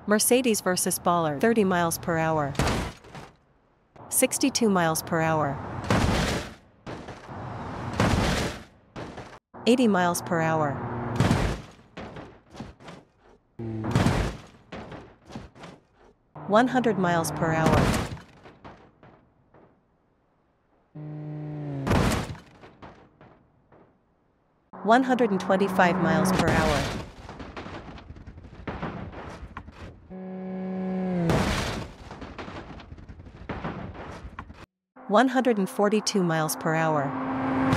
Mercedes versus Bollard. 30 miles per hour. 62 miles per hour. 80 miles per hour. 100 miles per hour. 125 miles per hour. 142 miles per hour.